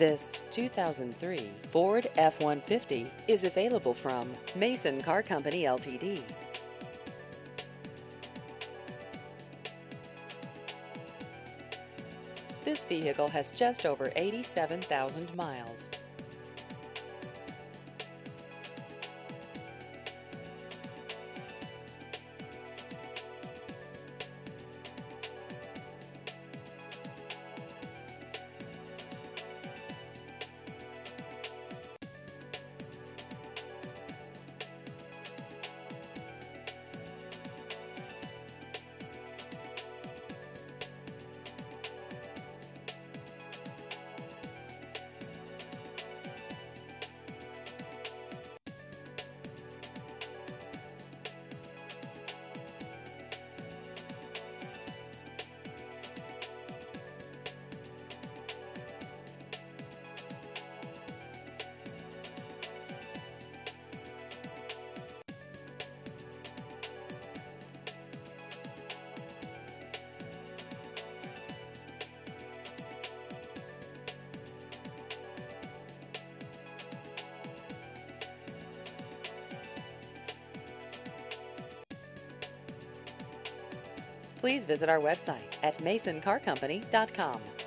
This 2003 Ford F-150 is available from Mason Car Company Ltd. This vehicle has just over 87,000 miles. Please visit our website at masoncarcompany.com.